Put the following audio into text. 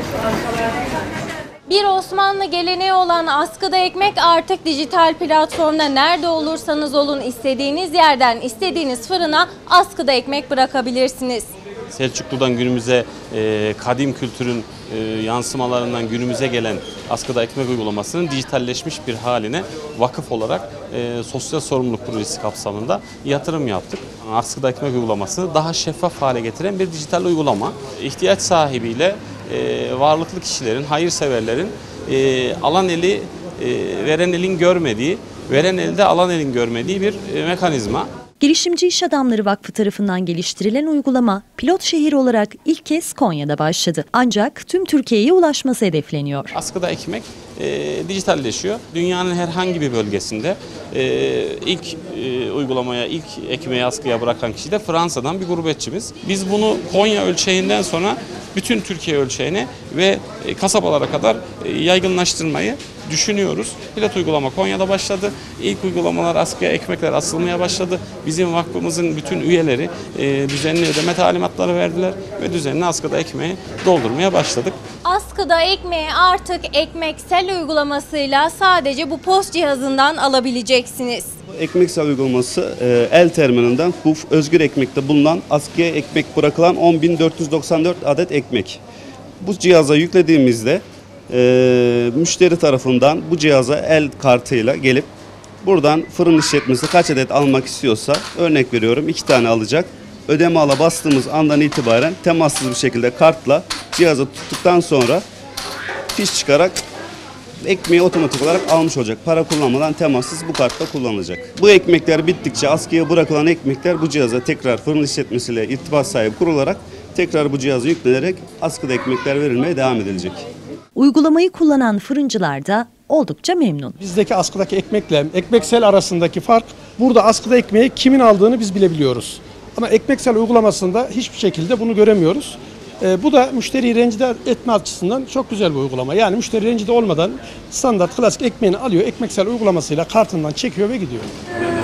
Bir Osmanlı geleneği olan askıda ekmek artık dijital platformda nerede olursanız olun istediğiniz yerden istediğiniz fırına askıda ekmek bırakabilirsiniz. Selçuklu'dan günümüze kadim kültürün yansımalarından günümüze gelen askıda ekmek uygulamasının dijitalleşmiş bir haline vakıf olarak sosyal sorumluluk projesi kapsamında yatırım yaptık. Askıda ekmek uygulamasını daha şeffaf hale getiren bir dijital uygulama. İhtiyaç sahibiyle varlıklı kişilerin, hayırseverlerin alan eli veren elin görmediği, veren elde alan elin görmediği bir mekanizma. Girişimci İş Adamları Vakfı tarafından geliştirilen uygulama pilot şehir olarak ilk kez Konya'da başladı. Ancak tüm Türkiye'ye ulaşması hedefleniyor. Askıda ekmek dijitalleşiyor. Dünyanın herhangi bir bölgesinde ilk uygulamaya, ilk ekmeği askıya bırakan kişi de Fransa'dan bir gurbetçimiz. Biz bunu Konya ölçeğinden sonra bütün Türkiye ölçeğine ve kasabalara kadar yaygınlaştırmayı düşünüyoruz. Pilot uygulama Konya'da başladı. İlk uygulamalar askıya ekmekler asılmaya başladı. Bizim vakfımızın bütün üyeleri düzenli ödeme talimatları verdiler ve düzenli askıda ekmeği doldurmaya başladık. Askıda ekmeği artık ekmeksel uygulamasıyla sadece bu post cihazından alabileceksiniz. Ekmeksel uygulaması el terminalinden bu Özgür Ekmek'te bulunan askıya ekmek bırakılan 10.494 adet ekmek. Bu cihaza yüklediğimizde müşteri tarafından bu cihaza el kartıyla gelip buradan fırın işletmesi kaç adet almak istiyorsa, örnek veriyorum 2 tane alacak. Ödeme ala bastığımız andan itibaren temassız bir şekilde kartla cihazı tuttuktan sonra fiş çıkarak ekmeği otomatik olarak almış olacak. Para kullanmadan temassız bu kartla kullanılacak. Bu ekmekler bittikçe askıya bırakılan ekmekler bu cihaza tekrar fırın işletmesiyle irtibat sahibi kurularak tekrar bu cihaza yüklenerek askıda ekmekler verilmeye devam edilecek. Uygulamayı kullanan fırıncılar da oldukça memnun. Bizdeki askıdaki ekmekle ekmeksel arasındaki fark, burada askıda ekmeği kimin aldığını biz bilebiliyoruz. Ama ekmeksel uygulamasında hiçbir şekilde bunu göremiyoruz. Bu da müşteriyi rencide etme açısından çok güzel bir uygulama. Yani müşteri rencide olmadan standart klasik ekmeğini alıyor, ekmeksel uygulamasıyla kartından çekiyor ve gidiyor.